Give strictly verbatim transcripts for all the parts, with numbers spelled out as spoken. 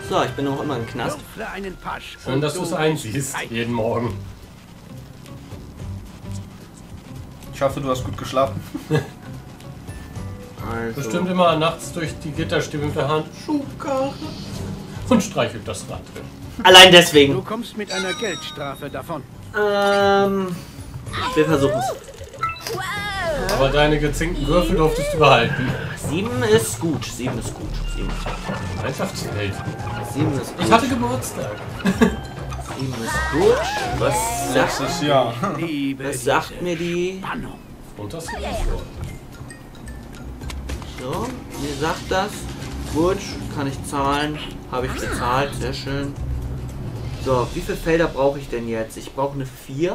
So, ich bin noch immer im Knast. Schön, dass du es einsiehst, jeden Morgen. Ich hoffe, du hast gut geschlafen. Also. Bestimmt immer nachts durch die Gitterstäbe mit der Hand Schubkarre und streichelt das Rad. Allein deswegen. Du kommst mit einer Geldstrafe davon. Ähm, wir versuchen es. Aber deine gezinkten Würfel durftest du behalten. Sieben ist gut. Sieben ist gut. Sieben ist gut. Gemeinschaftswelt. Sieben ist gut. Ich hatte Geburtstag. Sieben ist gut. Was sagt, Nächstes Jahr. was sagt mir die? Und das hier So, mir sagt das. Gut, kann ich zahlen. Habe ich bezahlt. Sehr schön. So, wie viele Felder brauche ich denn jetzt? Ich brauche eine vier.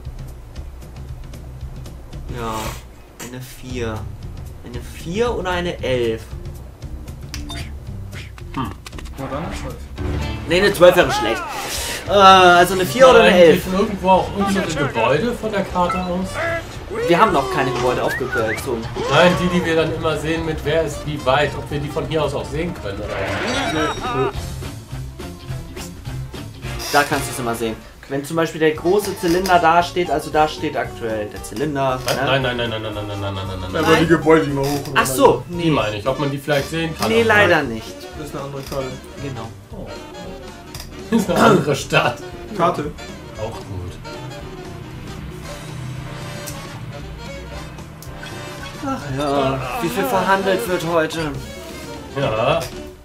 Ja, eine vier. Eine vier oder eine elf? Hm. Na dann eine zwölf. Ne, eine zwölf wäre schlecht. Äh, also eine vier oder eine elf? Von irgendwo auch unsere Gebäude von der Karte aus? Wir haben noch keine Gebäude aufgezogen. Nein, die, die wir dann immer sehen mit wer ist wie weit, ob wir die von hier aus auch sehen können oder? Da kannst du es immer sehen. Wenn zum Beispiel der große Zylinder da steht, also da steht aktuell der Zylinder. Nein, nein, nein, nein, nein, nein, nein, nein, nein, nein, nein. Aber die Gebäude immer hoch. Ach so, Die nee. meine ich, ob man die vielleicht sehen kann. Nee, leider nicht. Das ist eine andere Karte. Genau. Oh. Das ist eine andere Stadt. Karte. Auch gut. Ach ja, wie viel verhandelt wird heute? Ja.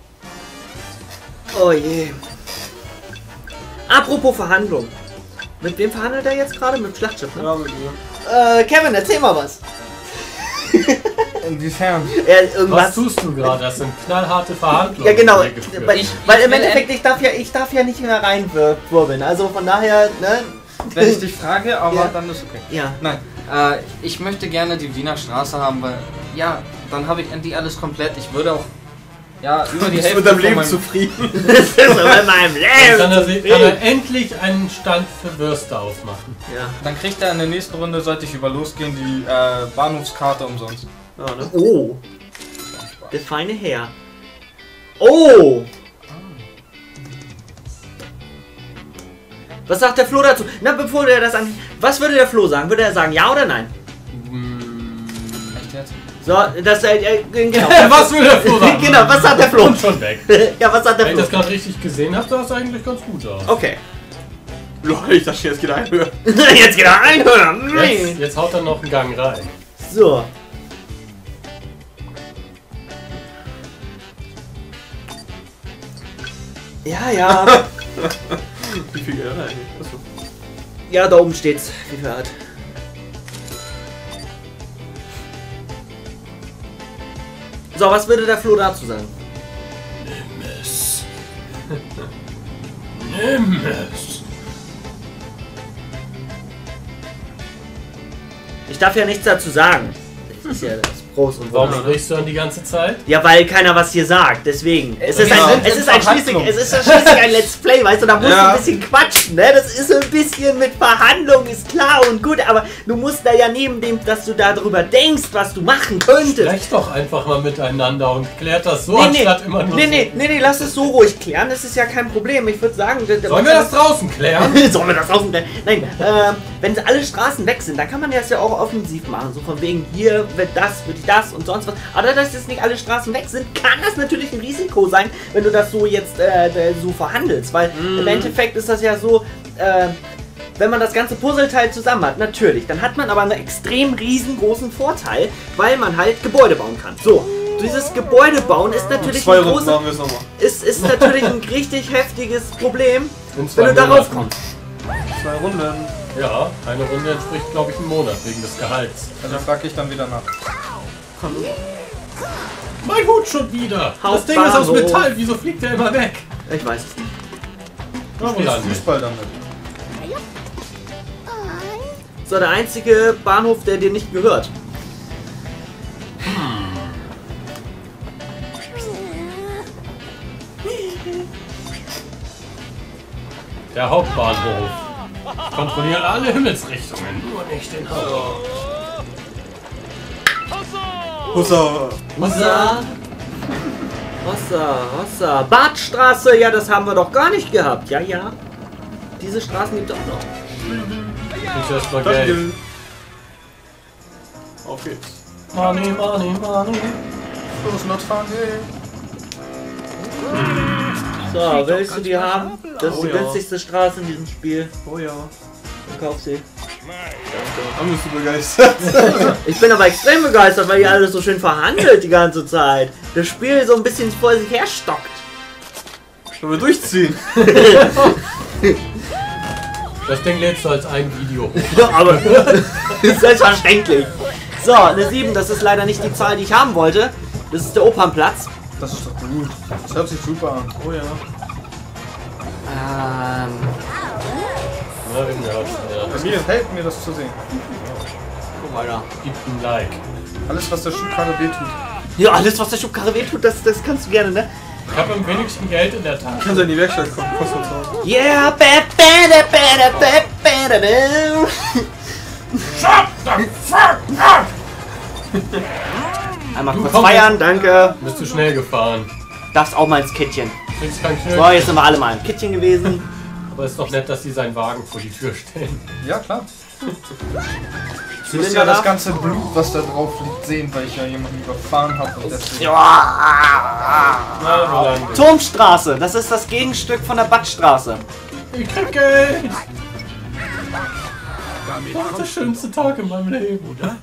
Oh je. Apropos Verhandlung. Mit wem verhandelt er jetzt gerade? Mit dem Schlachtschiff, ne? Ja, mit dir. Äh, Kevin, erzähl mal was. Inwiefern? Er, Was irgendwas. tust du gerade? Das sind knallharte Verhandlungen. Ja, genau. die hier geführt Weil, werden. weil im Endeffekt, ich darf ja, ich darf ja nicht mehr reinwirbeln. Also von daher, ne? Wenn ich dich frage, aber Ja. dann ist okay. Ja. Nein, äh, ich möchte gerne die Wiener Straße haben, weil, ja, dann habe ich endlich alles komplett. Ich würde auch, ja, über die Bist du Hälfte mit deinem von Leben meinem- zufrieden? Das ist so in meinem Dann kann er, Leben. kann er endlich einen Stand für Würste aufmachen. Ja. Dann kriegt er in der nächsten Runde, sollte ich über losgehen, die äh, Bahnhofskarte umsonst. Ja, ne? Oh. Der feine Herr. Oh. Was sagt der Flo dazu? Na, bevor der das an... Was würde der Flo sagen? Würde er sagen ja oder nein? Echt jetzt? So, das... Äh, äh, genau. Was will der Flo sagen? Genau, was sagt der Flo? Und schon weg. Ja, was sagt der Wenn ich Flo? das gerade richtig gesehen habe, sah es eigentlich ganz gut aus. Okay. Leute, ich dachte, jetzt geht einhören. Jetzt geht er einhören. Jetzt, jetzt haut er noch einen Gang rein. So. Ja, ja. Wie viel Geld hat er eigentlich? Achso. Ja, da oben steht's. Wie viel er hat. So, was würde der Flo dazu sagen? Nimm es. Nimm es. Ich darf ja nichts dazu sagen. Das ist ja das Groß und Warum Wunder. sprichst du dann die ganze Zeit? Ja, weil keiner was hier sagt, deswegen. Es ist, Wir ein, sind es in ist, ein, schließlich, Verhandlung. es ist ja schließlich ein Let's Play, weißt du, da musst du Ja. ein bisschen quatschen, ne? Das ist so ein bisschen mit Verhandlung, ist klar und gut, aber du musst da ja neben dem, dass du darüber denkst, was du machen könntest. Sprecht doch einfach mal miteinander und klärt das so, Nee, nee, anstatt immer nur nee, so. nee, nee, nee, lass es so ruhig klären, das ist ja kein Problem. Ich würde sagen, da- da- Sollen wir das draußen klären? Sollen wir das draußen klären? Nein, äh, wenn alle Straßen weg sind, dann kann man das ja auch offensiv machen. So von wegen, hier wird das, wird das und sonst was. Aber dass jetzt nicht alle Straßen weg sind, kann das natürlich ein Risiko sein, wenn du das so jetzt äh, so verhandelst. Weil Mhm. im Endeffekt ist das ja so, äh, wenn man das ganze Puzzleteil zusammen hat, natürlich, dann hat man aber einen extrem riesengroßen Vorteil, weil man halt Gebäude bauen kann. So, dieses Gebäude bauen ist natürlich Zwei ein Runden großes, machen wir es nochmal. ist, ist natürlich ein richtig heftiges Problem, In zwei wenn du darauf Monaten. kommst. Zwei Runden. Ja, eine Runde entspricht, glaube ich, einem Monat wegen des Gehalts. Also frage ich dann wieder nach. Mein Hut schon wieder! Das Ding ist aus Hauptbahnhof. Metall, wieso fliegt der immer weg? Ich weiß es nicht. Du Wo spielst lang nicht? Fußball damit. So, der einzige Bahnhof, der dir nicht gehört. Der Hauptbahnhof. Ich kontrolliere alle Himmelsrichtungen, nur nicht den Hauptbahnhof. Hussa. Hussa! Hossa, Hossa. Badstraße, ja, das haben wir doch gar nicht gehabt. Ja, ja. Diese Straßen gibt es auch noch. Ich erstmal Geld. Taschengeld. Auf geht's. Money, money, money. Los, not funny. So, willst du die haben? Das ist Oh die ja. günstigste Straße in diesem Spiel. Oh ja. Dann kauf sie. Dann bist du begeistert. Ich bin aber extrem begeistert, weil ihr alles so schön verhandelt die ganze Zeit. Das Spiel so ein bisschen vor sich her stockt. Sollen wir durchziehen? Das Ding lädst du als ein Video hoch. Ja, aber ist selbstverständlich. So, eine sieben, das ist leider nicht die Zahl, die ich haben wollte. Das ist der Opernplatz. Das ist doch gut. Das hört sich super an. Oh ja. Ähm, Na, wenn wir ja. Es gefällt mir, das zu sehen. guck mal da. Gib ein Like. Alles, was der Schubkarre wehtut. Ja, alles was der Schubkarre wehtut, das, das kannst du gerne, ne? Ich habe am wenigsten Geld in der Tasche. Kannst du in die Werkstatt kommen, kostet uns auch. Yeah, ba, ba, da, ba, da, ba, ba, da, ba. Shut the fuck up! Einmal Du kurz komm feiern, danke. Bist du schnell gefahren? Darfst auch mal ins Kittchen. Kriegst kein So, Knöchel. jetzt sind wir alle mal im Kittchen gewesen. Aber ist doch nett, dass die seinen Wagen vor die Tür stellen. Ja, klar. Ich muss Zylinder ja das da? ganze Blut, was da drauf liegt, sehen, weil ich ja jemanden überfahren habe. Und deswegen. Ja. Na, so lange. Turmstraße, das ist das Gegenstück von der Badstraße. Ich krieg Geld! Das ist der schönste Tag in meinem Leben, oder?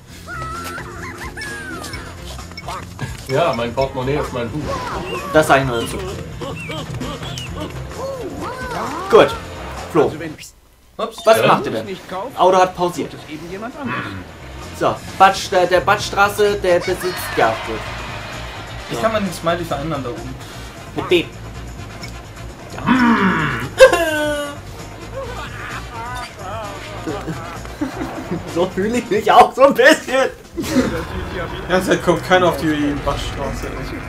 Ja, mein Portemonnaie ist mein Buch. Das sage ich nur dazu. Gut. Flo, Also wenn ich Ups. was Ja. macht ihr denn? nicht kaufe, Auto hat pausiert. ist eben jemand anderes. So, Badst der, der Badstraße, der besitzt ja gut. Ich kann meinen Smiley verändern da oben. Mit B. So fühle ich mich auch so ein bisschen. Die ganze Zeit kommt keiner auf die Badstraße.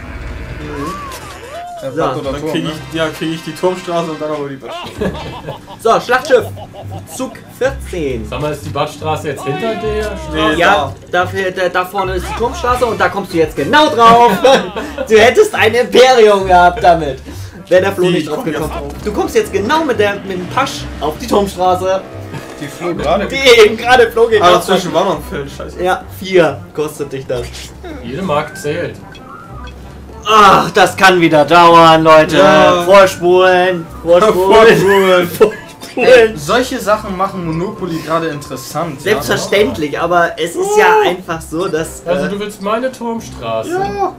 Der So, Bad oder Dann Turm, kriege ne? ich, ja, krieg ich die Turmstraße und dann aber die Badstraße. So, Schlachtschiff. Zug vierzehn. Sag mal, ist die Badstraße jetzt hinter der Straße? Nee, Ja, dafür, da, da vorne ist die Turmstraße und da kommst du jetzt genau drauf. Du hättest ein Imperium gehabt damit. Wäre der Flo Wie, nicht drauf komm jetzt gekommen. drauf? Du kommst jetzt genau mit, der, mit dem Pasch auf die Turmstraße, Die Flo gerade. die eben gerade Flo Ah, gekauft hat. dazwischen war noch ein Feld, scheiße. Ja, vier kostet dich das. Jede Mark zählt. Ach, das kann wieder dauern, Leute. Ja. Vorspulen, vorspulen, vorspulen. Ey, solche Sachen machen Monopoly gerade interessant. Selbstverständlich, aber es ist ja einfach so, dass... Also Äh, du willst meine Turmstraße? Ja.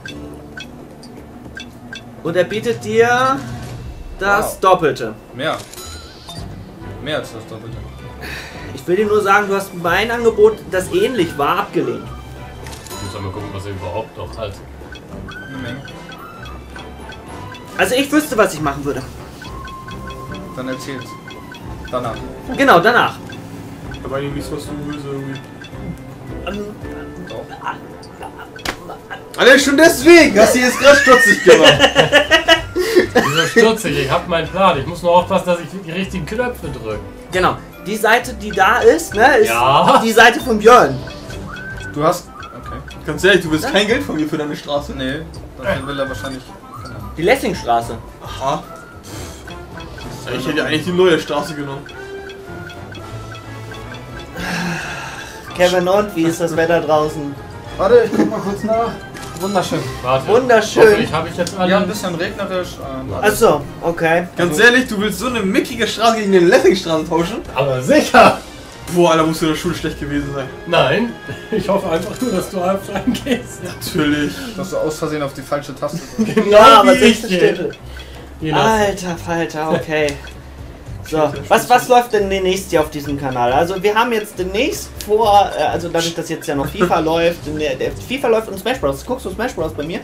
und er bietet dir das Wow. Doppelte. Ja. Mehr. Mehr als das Doppelte. Ich will dir nur sagen, du hast mein Angebot, das ähnlich war, abgelehnt. Ich muss einmal gucken, was er überhaupt noch hat. Eine Menge. Also ich wüsste, was ich machen würde. Dann erzähl's. Danach. Genau, danach. Aber irgendwie ist was du böse irgendwie. Doch. Alter, schon deswegen hast du jetzt gerade stutzig gemacht. Wieso stutzig? Ich hab meinen Plan. Ich muss nur aufpassen, dass ich die richtigen Knöpfe drücke. Genau. Die Seite, die da ist, ne, ist Ja. die Seite von Björn. Du hast. Okay. Ganz ehrlich, du willst kein Geld von mir für deine Straße. Nee, dafür will er wahrscheinlich. Die Lessingstraße. Aha. Ich hätte eigentlich die neue Straße genommen. Kevin, und wie ist das Wetter draußen? Warte, ich guck mal kurz nach. Wunderschön. Warte. Wunderschön. Hoffentlich habe ich jetzt alle. Ja, ein bisschen regnerisch. Ähm, Achso, okay. Ganz ehrlich, du willst so eine mickige Straße gegen eine Lessingstraße tauschen? Aber sicher! Boah, Alter, musst du in der Schule schlecht gewesen sein. Nein, ich hoffe einfach nur, dass du einfach reingehst. Natürlich. dass du aus Versehen auf die falsche Taste. Genau Ja, aber wie ich sechste hier. Städte. Je nach- Alter Falter, okay. So, was, was läuft denn demnächst hier auf diesem Kanal? Also wir haben jetzt demnächst vor, äh, also dadurch, dass jetzt ja noch FIFA läuft, in der, der FIFA läuft und Smash Bros. Guckst du Smash Bros. Bei mir?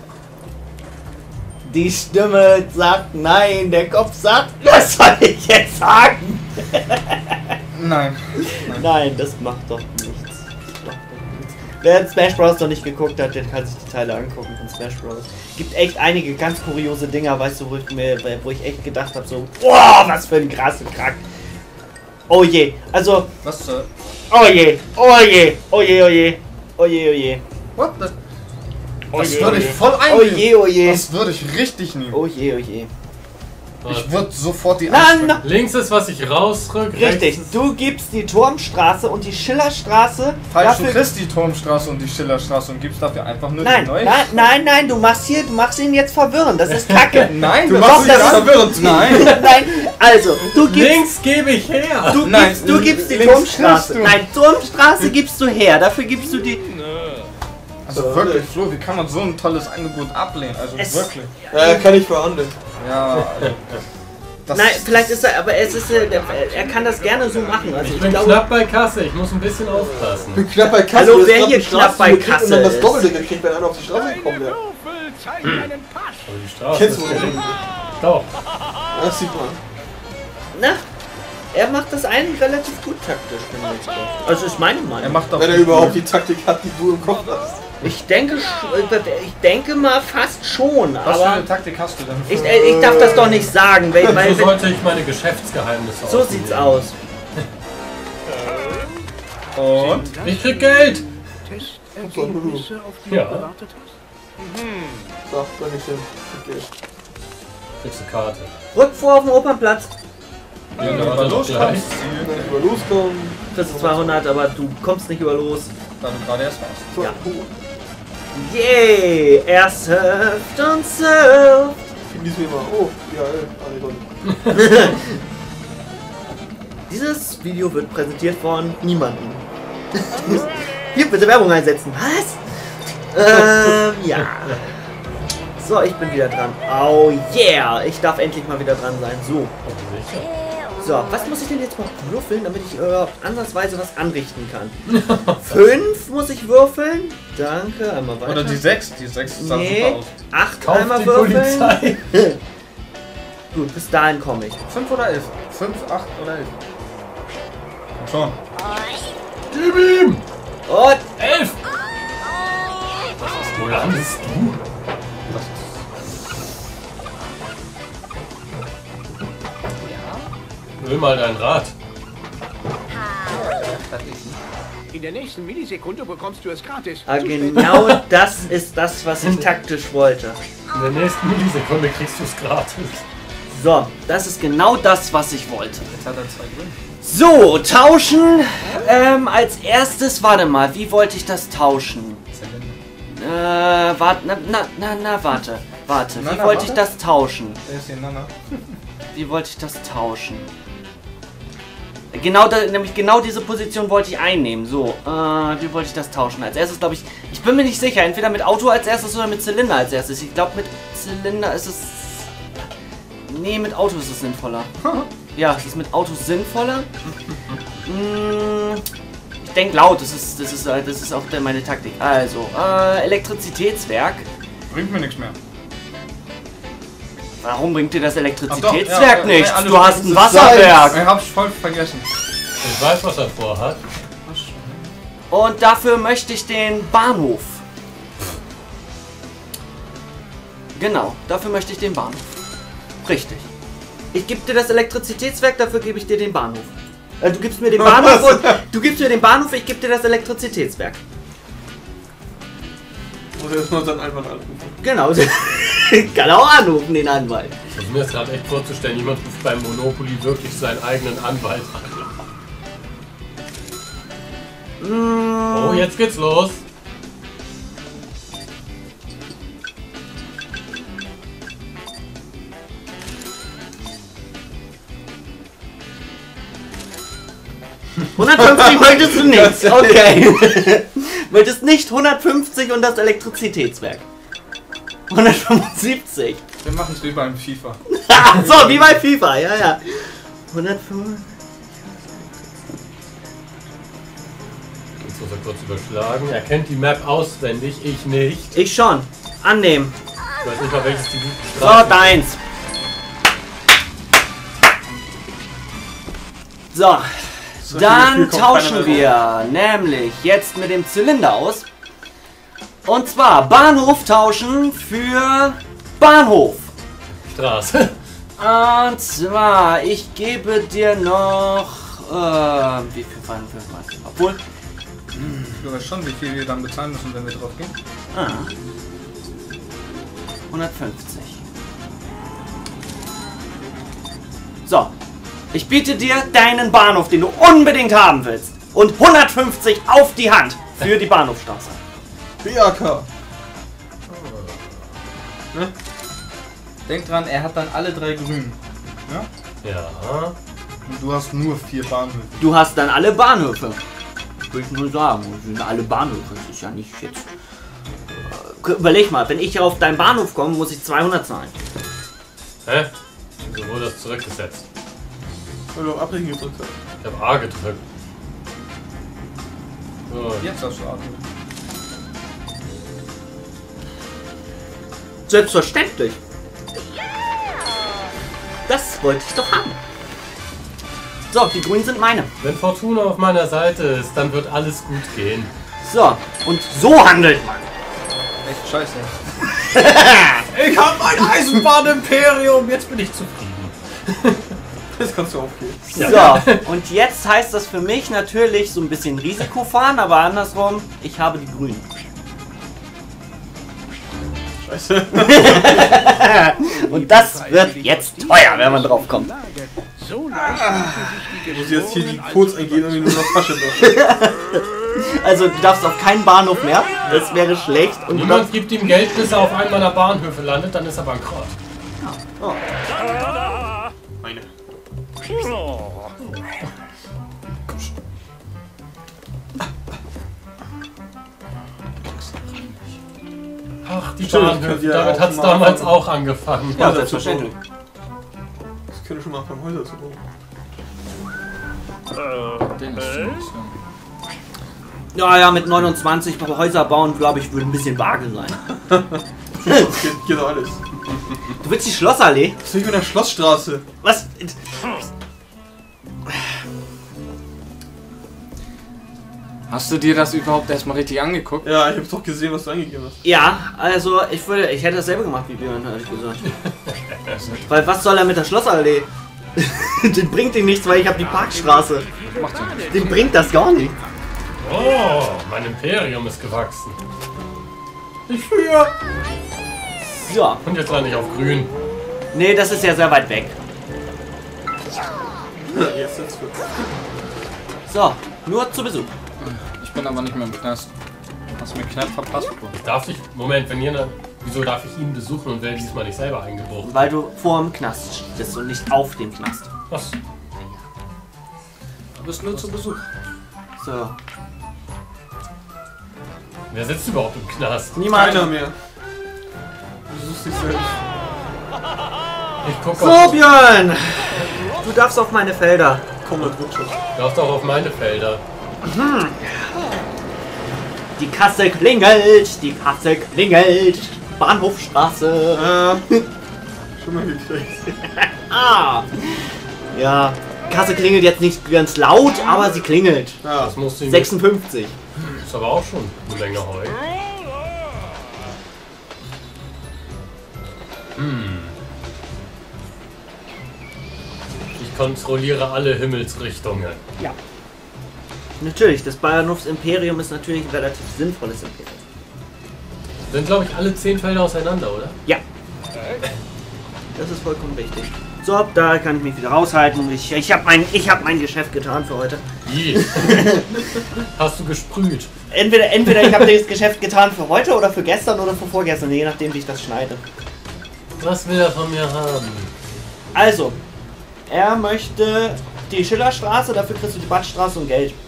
Die Stimme sagt nein, der Kopf sagt, was soll ich jetzt sagen? Nein. Nein, das macht doch nichts. Das macht doch nichts. Wer Smash Bros. noch nicht geguckt hat, der kann sich die Teile angucken von Smash Bros. Gibt echt einige ganz kuriose Dinger, weißt du, wo ich, mir, wo ich echt gedacht habe, so, boah, was für ein krasser Krack. Oh je, also, Was zur. oh je, oh je, oh je, oh je, oh je, oh je. What the? Das würde ich voll Oh einnehmen. je, oh je. Das würde ich richtig nehmen. Oh je, oh je. Ich würde sofort die Nein, ansprechen. nein. Links ist, was ich rausrück. Richtig, rechts ist- du gibst die Turmstraße und die Schillerstraße. Falsch, du dafür- kriegst die Turmstraße und die Schillerstraße und gibst dafür einfach nur Nein, die neue. nein, nein, nein, du machst hier, du machst ihn jetzt verwirren. Das ist Kacke. Nein, Du das machst ist mich das- verwirrend. Nein. Nein, also, du gibst, Links gebe ich her. du Nein, gibst, du gibst die links Turmstraße. kriegst du. Nein, Turmstraße gibst du her. Dafür gibst du die. Also wirklich, Flo, wie kann man so ein tolles Angebot ablehnen? Also Es- wirklich. Ja, kann ich verhandeln. Ja, also, das Nein, vielleicht ist er, aber es ist, äh, der- er kann das gerne so machen. Also Ich ich bin glaube, knapp bei Kasse, ich muss ein bisschen aufpassen. Ich bin knapp bei Kasse. Hallo, du hast wer grad hier eine knapp Straße bei gekriegt Kasse und dann das ist? Doppelte gekriegt, wenn einer auf die Straße gekommen wäre. Würfel, zeig deinen Pass. Aber die Straße Kennst du ist wohl direkt- nicht? Doch. Das sieht man. na, er macht das eigentlich relativ gut taktisch, finde ich. Also ist meine er Meinung. macht doch. Wenn er überhaupt die Taktik hat, die du im Kopf hast. Ich denke, sch- ich denke mal fast schon, Was für aber eine Taktik hast du denn? ich, äh, ich darf das doch nicht sagen, weil, So weil sollte ich meine Geschäftsgeheimnisse so offenlegen. sieht's aus. Und? Ich krieg Geld. Testergebnisse, auf die Ja. du gewartet hast? So, Dankeschön. Okay. Kriegst eine Karte. Rück vor auf den Opernplatz. Wenn Ja, du warte über doch los gleich. kannst, Wenn ich über loskommen. Kriegst du zweihundert, aber du kommst nicht über los. da du gerade erst warst. So, Ja. cool. Yay! Er surft und surft. Genieß mir mal. Oh, ja, ey. Ah, nee, doch nicht. Dieses Video wird präsentiert von niemandem. Hier, bitte Werbung einsetzen. Was? Ähm, ja. So, ich bin wieder dran. Oh yeah! Ich darf endlich mal wieder dran sein. So. So, was muss ich denn jetzt mal würfeln, damit ich äh, ansatzweise was anrichten kann? Fünf muss ich würfeln. Danke, einmal weiter. Oder die sechs, die sechs sah Nee, super aus. acht Kauf einmal die würfeln. Polizei. Gut, bis dahin komme ich. Fünf oder elf? Fünf, acht oder elf? Komm schon. Gib ihm! Und Elf! Was ist, wo landest du? Hol mal dein Rad. In der nächsten Millisekunde bekommst du es gratis. ah, Zu spät. genau das ist das, was ich taktisch wollte. In der nächsten Millisekunde kriegst du es gratis. So, das ist genau das, was ich wollte. Jetzt hat er zwei drin. So, tauschen. Ähm, als erstes, warte mal, wie wollte ich das tauschen? Äh, warte, na, na, na, na, warte. Warte, Na, wie na, wollte ich warte. das tauschen? Der ist hier, Nana. Wie wollte ich das tauschen? Genau, da, nämlich genau diese Position wollte ich einnehmen. So, äh, wie wollte ich das tauschen? Als erstes glaube ich, ich bin mir nicht sicher, entweder mit Auto als erstes oder mit Zylinder als erstes. Ich glaube, mit Zylinder ist es... Nee, mit Auto ist es sinnvoller. Ja, es ist mit Autos sinnvoller. Mm, ich denke laut, das ist, das ist, äh, das ist auch der- meine Taktik. Also, äh, Elektrizitätswerk. Bringt mir nichts mehr. Warum bringt dir das Ach doch, Elektrizitätswerk ja, ja, nichts? ja, alles Du hast gut, ein das ist Wasserwerk. Ich hab's voll vergessen. Ich weiß, was er vorhat. Und dafür möchte ich den Bahnhof. Genau, dafür möchte ich den Bahnhof. Richtig. Ich gebe dir das Elektrizitätswerk, dafür gebe ich dir den Bahnhof. Äh, du gibst mir den Bahnhof und du gibst mir den Bahnhof, ich gebe dir das Elektrizitätswerk. Muss jetzt mal seinen Anwalt anrufen. Genau. Kann auch anrufen, den Anwalt. Ich versuche mir das gerade echt vorzustellen, jemand ruft beim Monopoly wirklich seinen eigenen Anwalt an. Mm, Oh, jetzt geht's los. hundertfünfzig möchtest du nicht. Okay. Möchtest nicht hundertfünfzig und das Elektrizitätswerk. hundertfünfundsiebzig. Wir machen es wie beim FIFA. So, wie bei FIFA, ja, ja. hundertfünf. Jetzt muss er kurz überschlagen. Er kennt die Map auswendig, ich nicht. Ich schon. Annehmen. Ich weiß nicht mal, welches die So, Straße deins. So, So dann viel kommt tauschen keiner wir nämlich jetzt mit dem Zylinder aus. Und zwar Bahnhof tauschen für Bahnhof. Straße. Und zwar, ich gebe dir noch... Äh, wie viel waren wir? Obwohl... Du weißt schon, wie viel wir dann bezahlen müssen, wenn wir drauf gehen. Ah, hundertfünfzig. So. Ich biete dir deinen Bahnhof, den du unbedingt haben willst. Und hundertfünfzig auf die Hand für die Bahnhofstraße. B A K. Ne? Denk dran, er hat dann alle drei grün. Ja? Ja. Und du hast nur vier Bahnhöfe. Du hast dann alle Bahnhöfe. Würde ich nur sagen. Das sind alle Bahnhöfe. Das ist ja nicht jetzt... Überleg mal, wenn ich auf deinen Bahnhof komme, muss ich zweihundert zahlen. Hä? Wieso wurde das zurückgesetzt? Weil du auf Abbrechen gedrückt hast. Ich hab A gedrückt. So. Jetzt hast du Atmen. Selbstverständlich. Das wollte ich doch haben. So, die Grünen sind meine. Wenn Fortuna auf meiner Seite ist, dann wird alles gut gehen. So, und so handelt man. Echt scheiße. Ich hab mein Eisenbahn-Imperium! Jetzt bin ich zufrieden. Das kannst du aufgeben. So, und jetzt heißt das für mich natürlich so ein bisschen Risiko fahren, aber andersrum, ich habe die Grünen. Scheiße. Und das wird jetzt teuer, wenn man drauf kommt. So leicht Ich muss jetzt hier die Codes eingeben und nur noch Tasche noch. Also du darfst auf keinen Bahnhof mehr, das wäre schlecht. Und du Niemand darfst, gibt ihm Geld, bis er auf einen meiner Bahnhöfe landet, dann ist er bankrott. oh, Meine. Ach, die Stimmt, Bahnhöfe, könnt ihr damit auch hat es mal damals anfangen. auch angefangen. ja, Häuser selbstverständlich. zu bauen. Das könnte schon mal anfangen, Häuser zu bauen. Den ist schon nicht so. Ja, ja, mit neunundzwanzig Häuser bauen, glaube ich, würde ein bisschen vage sein. Das geht, geht doch alles. Du willst die Schlossallee? Was will ich mit der Schlossstraße? Was? Hast du dir das überhaupt erstmal richtig angeguckt? Ja, ich hab doch gesehen, was du eingegeben hast. Ja, also ich würde, ich hätte dasselbe gemacht wie Björn, ehrlich gesagt. Weil was soll er mit der Schlossallee? Den bringt ihm nichts, weil ich habe die Parkstraße. Macht ja nichts. Den bringt das gar nicht. Oh, mein Imperium ist gewachsen. Ich führe. So. Und jetzt lande ich auf grün. Nee, das ist ja sehr weit weg. Jetzt sind's gut. So, nur zu Besuch. Ich bin aber nicht mehr im Knast. Hast mir knapp verpasst, Bro. Darf ich, Moment, wenn ihr eine, wieso darf ich ihn besuchen und werde diesmal nicht selber eingebrochen? Weil du vor dem Knast bist und nicht auf dem Knast. Was? Du bist nur zu Besuch. So. Wer sitzt überhaupt im Knast? Niemand. Keiner mehr. Du suchst dich selbst. Ich guck So, auf, Björn! Du darfst auf meine Felder. Komm, das wird schon. darfst auch auf meine Felder. Die Kasse klingelt, die Kasse klingelt. Bahnhofstraße. Äh, schon mal gekriegt. Ah. Ja, Kasse klingelt jetzt nicht ganz laut, aber sie klingelt. Ja. Das musst du ihm. sechsundfünfzig. Ist aber auch schon eine Menge Heu. Hm. Ich kontrolliere alle Himmelsrichtungen. Ja. Natürlich, das Bahnhofsimperium ist natürlich ein relativ sinnvolles Imperium. Sind, glaube ich, alle zehn Felder auseinander, oder? Ja. Das ist vollkommen richtig. So, da kann ich mich wieder raushalten. Ich, ich habe mein, ich hab mein Geschäft getan für heute. Wie? Hast du gesprüht? Entweder, entweder ich habe das Geschäft getan für heute oder für gestern oder für vorgestern, je nachdem wie ich das schneide. Was will er von mir haben? Also, er möchte die Schillerstraße, dafür kriegst du die Badstraße und Geld.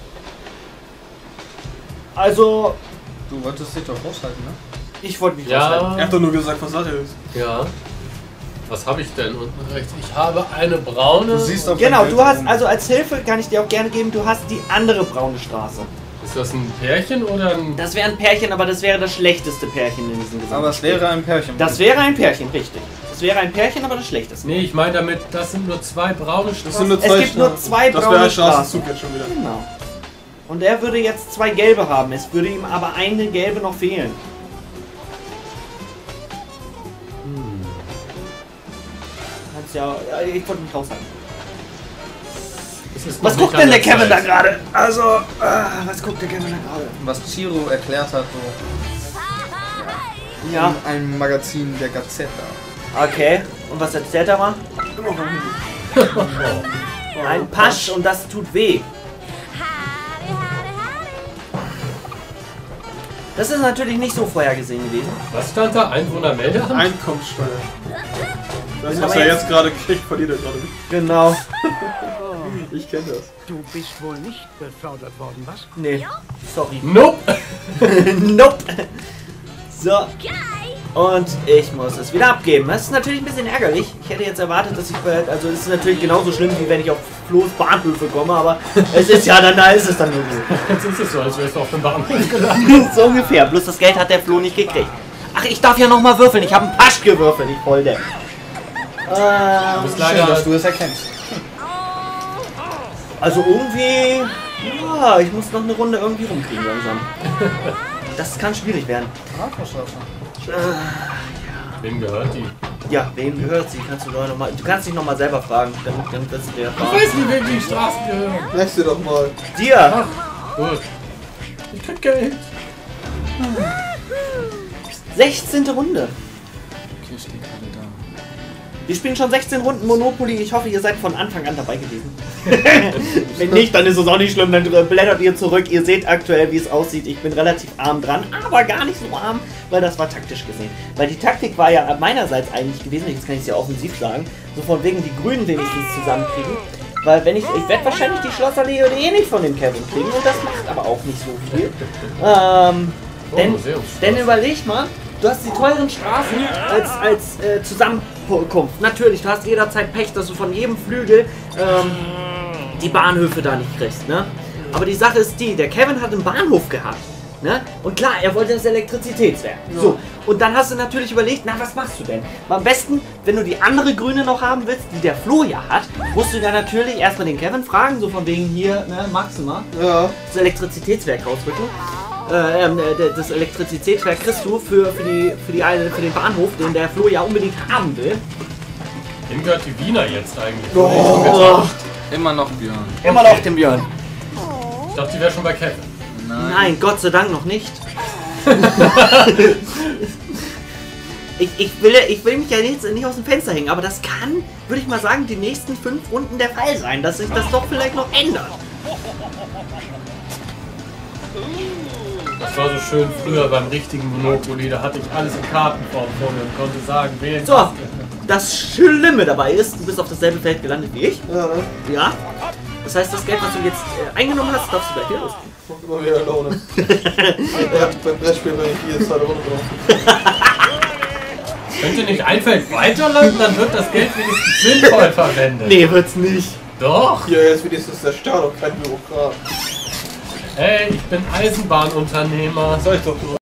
Also, Du wolltest dich doch raushalten, ne? ich wollte mich raushalten. Er Ja, hat doch nur gesagt, was Sache ist. ja. Was habe ich denn unten rechts? Ich habe eine braune. Du siehst auf Genau, dem du Bild hast, oben. also als Hilfe kann ich dir auch gerne geben, du hast die andere braune Straße. Ist das ein Pärchen oder ein... Das wäre ein Pärchen, aber das wäre das schlechteste Pärchen in diesem gesamten Aber es wäre ein Pärchen. Das wäre ein Pärchen, richtig. Das wäre ein Pärchen, aber das schlechteste. Nee, ich meine damit, das sind nur zwei braune Das sind Straßen. nur Es zwei gibt nur Straßen. zwei Das braune wäre ein Straßen. Straßenzug jetzt schon wieder. Genau. Und er würde jetzt zwei gelbe haben. Es würde ihm aber eine gelbe noch fehlen. Hm. Kannst ja, ja, ich wollte mich raushalten. Es ist Was noch guckt nicht denn an der Kevin da Zeit. gerade? Also, ah, was guckt der Kevin da gerade? Was Chiro erklärt hat, so. Ja. In einem Magazin der Gazzetta. Okay. Und was erzählt er mal? Ein Pasch und das tut weh. Das ist natürlich nicht so vorhergesehen gewesen. Was stand da? Einwohnermeldeamt? Einkommenssteuer. Das, Aber was er jetzt- jetzt gerade kriegt, verliert er gerade nicht. Genau. Ich kenne das. Du bist wohl nicht befördert worden, was? Nee. Sorry. Nope! Nope. So. Und ich muss es wieder abgeben. Das ist natürlich ein bisschen ärgerlich. Ich hätte jetzt erwartet, dass ich bei, also es ist natürlich genauso schlimm, wie wenn ich auf Flo's Bahnhöfe komme, aber es ist ja, dann da ist es dann nur so. Jetzt ist es so, als wärst du auf dem Bahnhof gelandet. So ungefähr. Bloß das Geld hat der Flo nicht gekriegt. Ach, ich darf ja noch mal würfeln. Ich habe einen Pasch gewürfelt, ich voll der. Du Ähm, bist Schön, leider... dass du es erkennst. also irgendwie, ja, ich muss noch eine Runde irgendwie rumkriegen langsam. Das kann schwierig werden. Wem gehört die? Ja, wem gehört sie? Kannst du noch mal, du kannst dich noch mal selber fragen, dann, dann wirst du dir Ich erfahren. weiß nicht, wem die Straßen gehören. Lass dir doch mal. Dir! Gut. Ich krieg Geld. sechzehnte Runde. Okay, steht gerade da. Wir spielen schon sechzehn Runden Monopoly. Ich hoffe, ihr seid von Anfang an dabei gewesen. Wenn nicht, dann ist es auch nicht schlimm. Dann blättert ihr zurück. Ihr seht aktuell, wie es aussieht. Ich bin relativ arm dran, aber gar nicht so arm, weil das war taktisch gesehen. Weil die Taktik war ja meinerseits eigentlich gewesen, jetzt kann ich es ja offensiv sagen, so von wegen die Grünen wenigstens zusammenkriegen. Weil wenn ich, ich werde wahrscheinlich die Schlossallee eh nicht von dem Kevin kriegen und das macht aber auch nicht so viel. Ähm, Oh, denn, Museumsstraße. denn überleg mal, du hast die teuren Straßen als, als äh, Zusammenkunft. Natürlich, du hast jederzeit Pech, dass du von jedem Flügel ähm, die Bahnhöfe da nicht kriegst, ne? Aber die Sache ist die, der Kevin hat einen Bahnhof gehabt, ne? Und klar, er wollte das Elektrizitätswerk. So, und dann hast du natürlich überlegt, na, was machst du denn? Am besten, wenn du die andere Grüne noch haben willst, die der Flo ja hat, musst du dann natürlich erstmal den Kevin fragen, so von wegen hier, ne, Maxima, Ja. das Elektrizitätswerk rausrücken. Äh, ähm, äh, das Elektrizitätswerk kriegst du für, für, die, für, die, eine- für den Bahnhof, den der Flo ja unbedingt haben will. Wem gehört die Wiener jetzt eigentlich? Oh, Immer noch Björn. immer noch dem Björn. Ich dachte, die wäre schon bei Kevin. Nein. Nein, Gott sei Dank noch nicht. ich, ich, will, ich will mich ja jetzt nicht aus dem Fenster hängen, aber das kann, würde ich mal sagen, die nächsten fünf Runden der Fall sein, dass sich das doch vielleicht noch ändert. Das war so schön früher beim richtigen Monopoly. Da hatte ich alles in Kartenform vor mir und konnte sagen, wen. So, das Schlimme dabei ist, du bist auf dasselbe Feld gelandet wie ich. Ja, ne? Ja. Das heißt, das Geld, was du jetzt äh, eingenommen hast, darfst du gleich wieder los. Mach immer wieder Laune. Ja, beim Brettspiel bin ich hier zweite Runde drauf. Könnt ihr nicht ein Feld weiterlanden, dann wird das Geld wenigstens sinnvoll verwendet. Nee, wird's nicht. Doch. Hier, jetzt wenigstens der Staat und kein Bürokrat. Hey, ich bin Eisenbahnunternehmer. Sag ich doch.